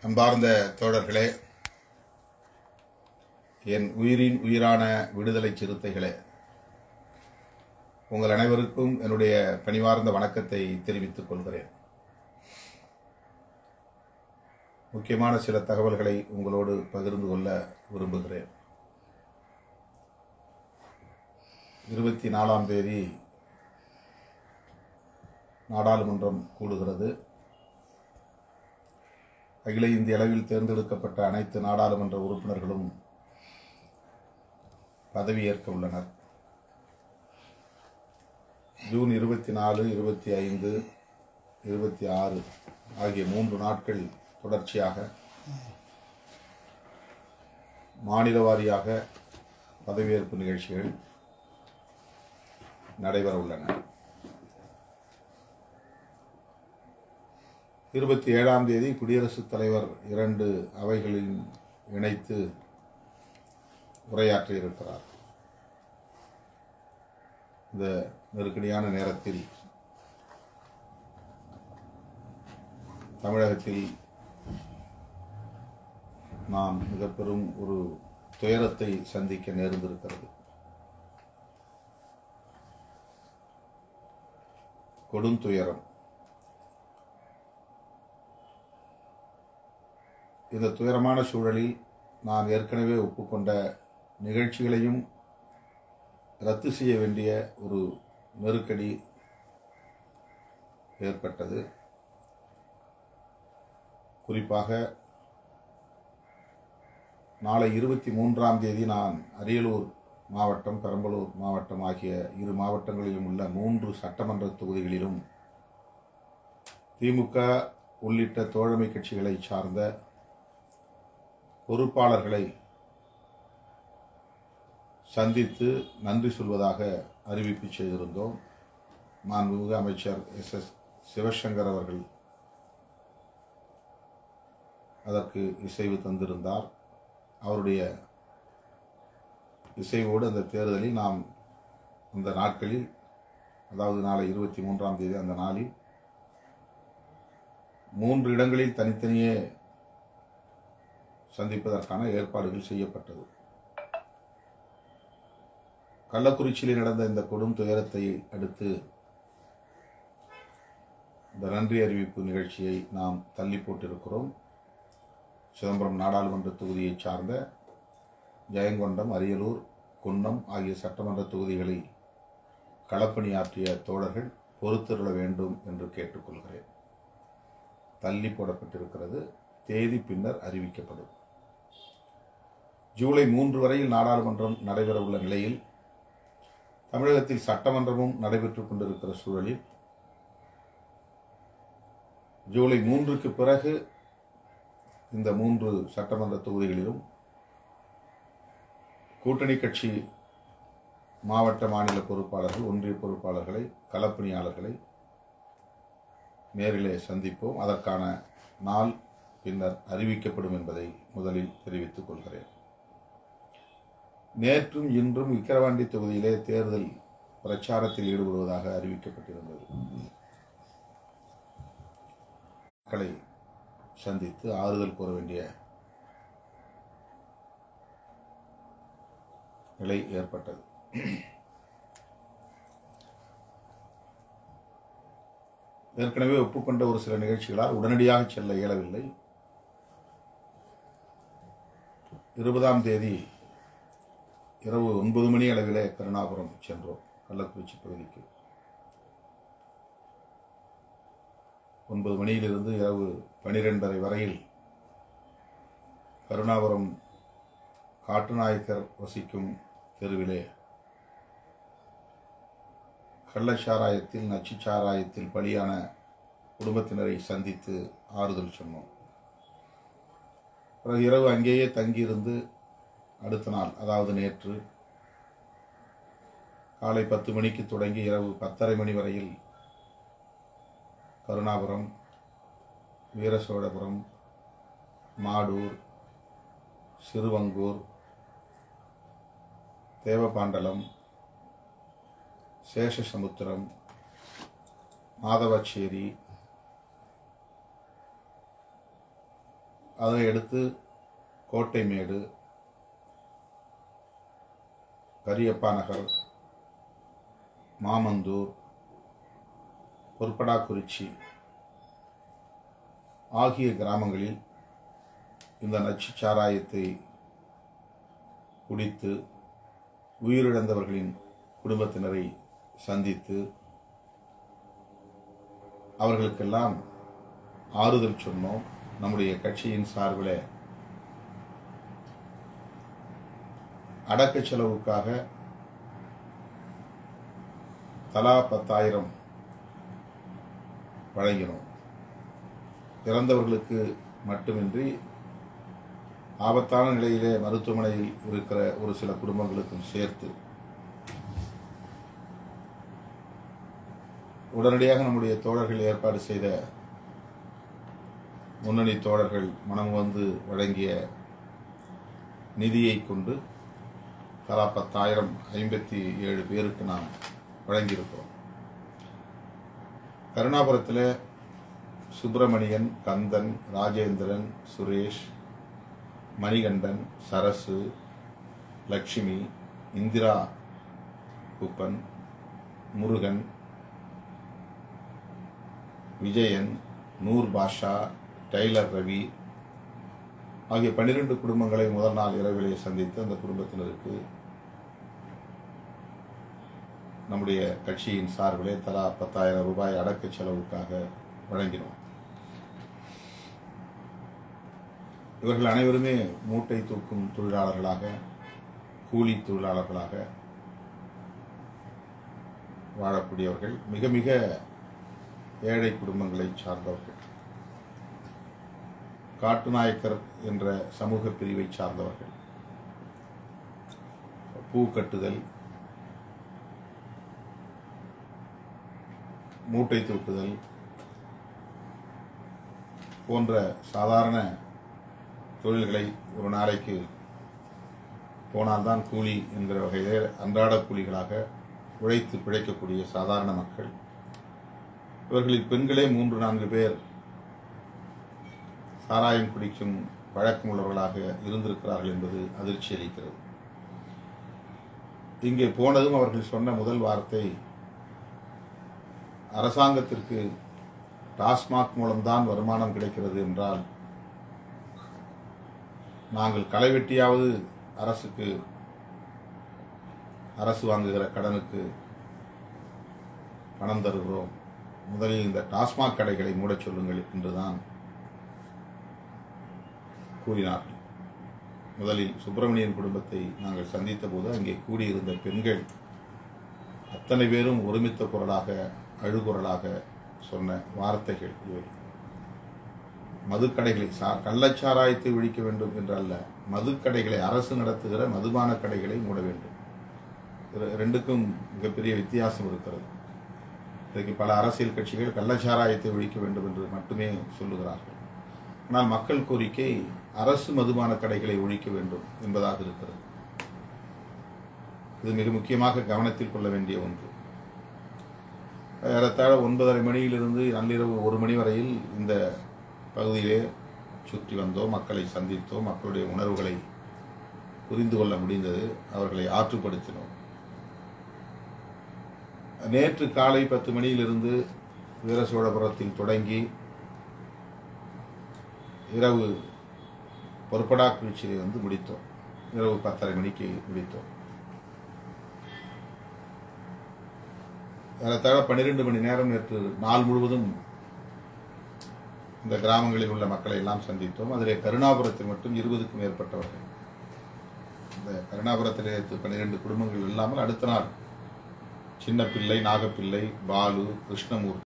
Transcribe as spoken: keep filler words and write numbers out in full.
அன்பார்ந்த தோழர்களே, என் உயிரின் உயிரான விடுதலை சிறுத்தைகளே, உங்கள் அனைவருக்கும் என்னுடைய பணிவார்ந்த வணக்கத்தை தெரிவித்துக் கொள்கிறேன். முக்கியமான சில தகவல்களை உங்களோடு பகிர்ந்து கொள்ள விரும்புகிறேன். இருபத்தி நாலாம் தேதி நாடாளுமன்றம் கூடுகிறது. அகில இந்திய அளவில் தேர்ந்தெடுக்கப்பட்ட அனைத்து நாடாளுமன்ற உறுப்பினர்களும் பதவியேற்க உள்ளனர். ஜூன் இருபத்தி நாலு இருபத்தி ஐந்து இருபத்தி ஆறு ஆகிய மூன்று நாட்கள் தொடர்ச்சியாக மாநில வாரியாக பதவியேற்பு நிகழ்ச்சிகள் நடைபெற உள்ளன. இருபத்தி ஏழாம் தேதி குடியரசுத் தலைவர் இரண்டு அவைகளில் இணைத்து உரையாற்றியிருக்கிறார். இந்த நெருக்கடியான நேரத்தில் தமிழகத்தில் நாம் மிக பெரும் ஒரு துயரத்தை சந்திக்க நேர்ந்திருக்கிறது. கொடும் துயரம். இந்த துயரமான சூழலில் நாம் ஏற்கனவே ஒப்புக்கொண்ட நிகழ்ச்சிகளையும் ரத்து செய்ய வேண்டிய ஒரு நெருக்கடி ஏற்பட்டது. குறிப்பாக நாளை இருபத்தி மூன்றாம் தேதி நான் அரியலூர் மாவட்டம், பெரம்பலூர் மாவட்டம் ஆகிய இரு மாவட்டங்களிலும் உள்ள மூன்று சட்டமன்ற தொகுதிகளிலும் திமுக உள்ளிட்ட தோழமை கட்சிகளை சார்ந்த பொறுப்பாளர்களை சந்தித்து நன்றி சொல்வதாக அறிவிப்பு செய்திருந்தோம். மாண்புமிகு அமைச்சர் எஸ் எஸ் சிவசங்கர் அவர்கள் அதற்கு இசைவு தந்திருந்தார். அவருடைய இசைவோடு அந்த தேர்தலில் நாம் அந்த நாட்களில், அதாவது நாளை இருபத்தி மூன்றாம் தேதி அந்த நாளில் மூன்று இடங்களில் தனித்தனியே சந்திப்பதற்கான ஏற்பாடுகள் செய்யப்பட்டது. கள்ளக்குறிச்சியில் நடந்த இந்த கொடும் துயரத்தை அடுத்து இந்த நன்றி அறிவிப்பு நிகழ்ச்சியை நாம் தள்ளி போட்டிருக்கிறோம். சிதம்பரம் நாடாளுமன்ற தொகுதியை சார்ந்த ஜெயங்கொண்டம், அரியலூர், குன்னம் ஆகிய சட்டமன்ற தொகுதிகளில் களப்பணியாற்றிய தோழர்கள் பொறுத்திருள வேண்டும் என்று கேட்டுக்கொள்கிறேன். தள்ளி போடப்பட்டிருக்கிறது. தேதி பின்னர் அறிவிக்கப்படும். ஜூலை மூன்று வரையில் நாடாளுமன்றம் நடைபெற உள்ள நிலையில் தமிழகத்தில் சட்டமன்றமும் நடைபெற்றுக் கொண்டிருக்கிற சூழலில் ஜூலை மூன்றுக்கு பிறகு இந்த மூன்று சட்டமன்ற தொகுதிகளிலும் கூட்டணி கட்சி மாவட்ட மாநில பொறுப்பாளர்கள், ஒன்றிய பொறுப்பாளர்களை, களப்பணியாளர்களை நேரிலே சந்திப்போம். அதற்கான நாள் பின்னர் அறிவிக்கப்படும் என்பதை முதலில் தெரிவித்துக் கொள்கிறேன். நேற்றும் இன்றும் விக்கிரவாண்டி தொகுதியிலே தேர்தல் பிரச்சாரத்தில் ஈடுபடுவதாக அறிவிக்கப்பட்டிருந்தது. மக்களை சந்தித்து ஆறுதல் கூற வேண்டிய நிலை ஏற்பட்டது. ஏற்கனவே ஒப்புக்கொண்ட ஒரு சில நிகழ்ச்சிகளால் உடனடியாக செல்ல இயலவில்லை. இருபதாம் தேதி இரவு ஒன்பது மணி அளவிலே கருணாபுரம் சென்றோம். கள்ளக்குறிச்சி பகுதிக்கு ஒன்பது மணியிலிருந்து இரவு பனிரெண்டரை வரையில் கருணாபுரம் காட்டுநாயக்கர் வசிக்கும் தெருவிலே கள்ளச்சாராயத்தில், நச்சுச்சாராயத்தில் பலியான குடும்பத்தினரை சந்தித்து ஆறுதல் சொன்னோம். பிறகு இரவு அங்கேயே தங்கியிருந்து அடுத்த நாள், அதாவது நேற்று காலை பத்து மணிக்கு தொடங்கி இரவு பத்தரை மணி வரையில் கருணாபுரம், வீரசோழபுரம், மாடூர், சிறுவங்கூர், தேவபாண்டலம், சேஷசமுத்திரம், மாதவச்சேரி அதனை அடுத்து கோட்டைமேடு, கரியப்பா நகர், மாமந்தூர், பொற்படாக்குறிச்சி ஆகிய கிராமங்களில் இந்த நச்சு சாராயத்தை குடித்து உயிரிழந்தவர்களின் குடும்பத்தினரை சந்தித்து அவர்களுக்கெல்லாம் ஆறுதல் சொன்னோம். நம்முடைய கட்சியின் சார்பில் அடக்க செலவுக்காக தலா பத்தாயிரம் வழங்கினோம். இறந்தவர்களுக்கு மட்டுமின்றி ஆபத்தான நிலையிலே மருத்துவமனையில் இருக்கிற ஒரு சில குடும்பங்களுக்கும் சேர்த்து உடனடியாக நம்முடைய தோழர்கள் ஏற்பாடு செய்த முன்னணி தோழர்கள் மனம் வந்து வழங்கிய நிதியை கொண்டு தலா பத்தாயிரம் ஐம்பத்தி ஏழு பேருக்கு நாம் வழங்கியிருக்கிறோம். கருணாபுரத்தில் சுப்பிரமணியன், கந்தன், ராஜேந்திரன், சுரேஷ், மணிகண்டன், சரசு, லட்சுமி, இந்திரா குப்பன், முருகன், விஜயன், நூர் பாஷா, டெய்லர் ரவி ஆகிய பன்னிரண்டு குடும்பங்களை முதல் நாள் இரவிலே சந்தித்து அந்த குடும்பத்தினருக்கு நம்முடைய கட்சியின் சார்பிலே தலா பத்தாயிரம் ரூபாய் அடக்க செலவுக்காக வழங்கினோம். இவர்கள் அனைவருமே மூட்டை தூக்கும் தொழிலாளர்களாக, கூலி தொழிலாளர்களாக வாழக்கூடியவர்கள், மிக மிக ஏழை குடும்பங்களை சார்ந்தவர்கள், காட்டுநாயக்கர் என்ற சமூக பிரிவை சார்ந்தவர்கள். பூ கட்டுதல், மூட்டை தூக்குதல் போன்ற சாதாரண தொழில்களை ஒரு நாளைக்கு போனால்தான் கூலி என்கிற வகையிலே அன்றாட கூலிகளாக உழைத்து பிழைக்கக்கூடிய சாதாரண மக்கள். இவர்களில் பெண்களே மூன்று நான்கு பேர் சாராயம் குடிக்கும் வழக்கம் உள்ளவர்களாக இருந்திருக்கிறார்கள் என்பது அதிர்ச்சி அளிக்கிறது. இங்கே போனதும் அவர்கள் சொன்ன முதல் வார்த்தை, அரசாங்கத்திற்கு டாஸ்மாக் மூலம்தான் வருமானம் கிடைக்கிறது என்றால் நாங்கள் களைவெட்டியாவது அரசுக்கு அரசு வாங்குகிற கடனுக்கு பணம் தருகிறோம், முதலில் இந்த டாஸ்மாக் கடைகளை மூடச் சொல்லுங்கள் என்றுதான் கூறினார்கள். முதலில் சுப்பிரமணியன் குடும்பத்தை நாங்கள் சந்தித்த போது அங்கே கூடியிருந்த பெண்கள் அத்தனை பேரும் ஒருமித்த குரலாக, அழுகுரலாக சொன்ன வார்த்தைகள் இவை. மதுக்கடைகளை, கள்ளச்சாராயத்தை ஒழிக்க வேண்டும் என்றல்ல, மதுக்கடைகளை, அரசு நடத்துகிற மதுபான கடைகளை மூட வேண்டும். ரெண்டுக்கும் மிகப்பெரிய வித்தியாசம் இருக்கிறது. இன்றைக்கு பல அரசியல் கட்சிகள் கள்ளச்சாராயத்தை ஒழிக்க வேண்டும் என்று மட்டுமே சொல்லுகிறார்கள். ஆனால் மக்கள் கோரிக்கை அரசு மதுபான கடைகளை ஒழிக்க வேண்டும் என்பதாக இருக்கிறது. இது மிக முக்கியமாக கவனத்தில் கொள்ள வேண்டிய ஒன்று. ஏறத்தாழ ஒன்பதரை மணியிலிருந்து நள்ளிரவு ஒரு மணி வரையில் இந்த பகுதியிலே சுற்றி வந்தோம், மக்களை சந்தித்தோம், மக்களுடைய உணர்வுகளை புரிந்து கொள்ள முடிந்தது, அவர்களை ஆற்றுப்படுத்தினோம். நேற்று காலை பத்து மணியிலிருந்து வீரசோழபுரத்தில் தொடங்கி இரவு பொற்படாக்குறிச்சியை வந்து முடித்தோம். இரவு பத்தரை மணிக்கு முடித்தோம். ஏறத்தாழ பன்னிரண்டு மணி நேரம் நேற்று நாள் முழுவதும் இந்த கிராமங்களில் உள்ள மக்களை எல்லாம் சந்தித்தோம். அதிலே கருணாபுரத்தில் மட்டும் இருபதுக்கும் மேற்பட்டவர்கள். இந்த கருணாபுரத்திலே பன்னிரண்டு குடும்பங்கள் இல்லாமல் அடுத்த நாள் சின்ன பிள்ளை, நாகப்பிள்ளை, பாலு, கிருஷ்ணமூர்த்தி